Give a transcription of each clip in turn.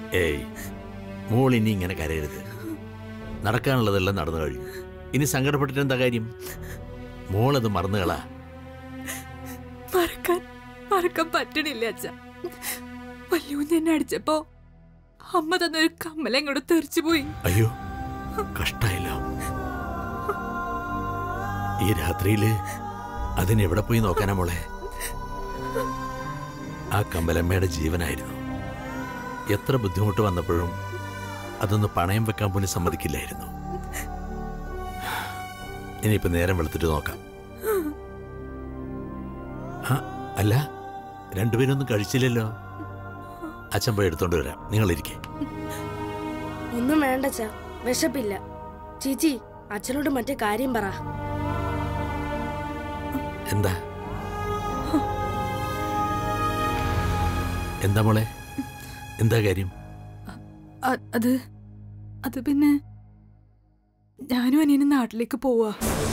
ഏയ്, മോൾ ഇനി ഇങ്ങനെ കരയരുത്. നടക്കാനുള്ളതെല്ലാം നടന്നു കഴിഞ്ഞു. ഇനി സങ്കടപ്പെട്ടിട്ട് എന്താ കാര്യം? മോളത് മറന്നുകളാ. മറക്കാൻ പറ്റണില്ല അച്ഛ. വല്യൂന്ന് എന്നെ അടിച്ചപ്പോ അമ്മ തന്നൊരു കമ്മല ഇങ്ങോട്ട് തെറിച്ചു പോയി. അയ്യോ, കഷ്ടായില്ല. ഈ രാത്രിയില് അതിനെവിടെ പോയി നോക്കാനാ മോളെ? ആ കമ്പലമ്മയുടെ ജീവനായിരുന്നു. എത്ര ബുദ്ധിമുട്ട് വന്നപ്പോഴും അതൊന്ന് പണയം വെക്കാൻ പോലും സമ്മതിക്കില്ലായിരുന്നു. ഇനിയിപ്പോ നേരം വെളുത്തിട്ട് നോക്കാം. അല്ല, രണ്ടുപേരൊന്നും കഴിച്ചില്ലല്ലോ. അച്ഛൻ പോയി എടുത്തോണ്ട് വരാം. നിങ്ങളിരിക്കേ. ഒന്നും വേണ്ട അച്ഛാ, വിശപ്പില്ല. ചേച്ചി, അച്ഛനോട് മറ്റേ കാര്യം പറ. എന്താ എന്താ മോളെ, എന്താ കാര്യം? അത് പിന്നെ ഞാനും അനിയനും നാട്ടിലേക്ക് പോവാ.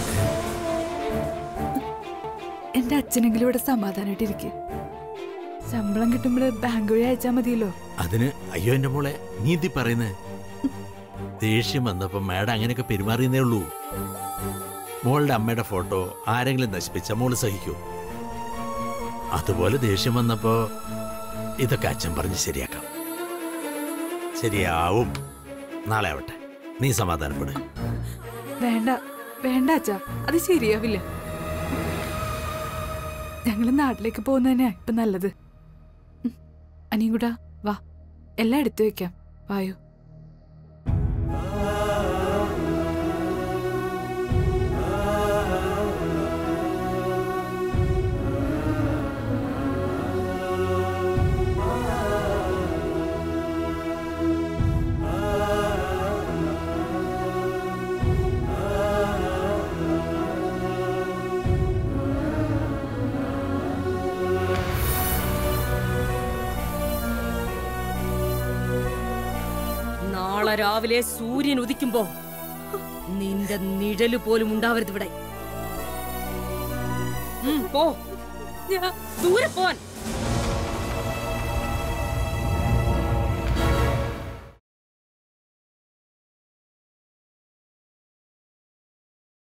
എന്റെ അച്ഛനെങ്കിലും ഇവിടെ സമാധാനായിട്ടിരിക്കും. ശമ്പളം കിട്ടുമ്പോൾ ബാങ്ക് വഴി അയച്ചാ മതിയല്ലോ. അതിന് അയ്യോ എന്റെ മോളെ, നീ എന്തി പറയുന്നേ? ദേഷ്യം വന്നപ്പോ മാഡം അങ്ങനെയൊക്കെ പെരുമാറിയെന്നേ ഉള്ളൂ. മോളുടെ അമ്മയുടെ ഫോട്ടോ ആരെങ്കിലും നശിപ്പിച്ച മോള് സഹിക്കൂ? അതുപോലെ ദേഷ്യം വന്നപ്പോ ഇതൊക്കെ അച്ഛൻ പറഞ്ഞ് ശരിയാക്കാം. ശരിയാവും. നാളെ ആവട്ടെ, നീ സമാധാനപ്പെട്. വേണ്ട അച്ഛാ, അത് ശരിയാവില്ല. ഞങ്ങള് നാട്ടിലേക്ക് പോകുന്ന തന്നെയാ ഇപ്പൊ നല്ലത്. അനിയും കൂടാ വാ, എല്ലാം എടുത്തു വെക്കാം. വായോ. നാളെ രാവിലെ സൂര്യൻ ഉദിക്കുമ്പോ നിന്റെ നിഴല് പോലും ഉണ്ടാവരുത് ഇവിടെ. പോ, ദൂരെ പോൻ.